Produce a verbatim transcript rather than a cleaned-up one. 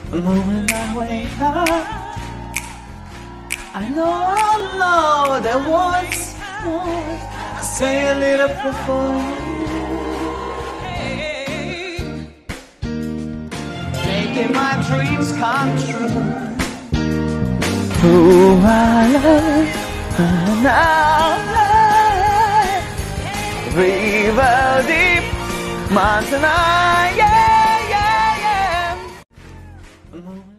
The moment I wake up, I know, I know that once more I say a little prayer for you, making my dreams come true. Oh, I love, and I love, river deep, mountain high, yeah, yeah, yeah.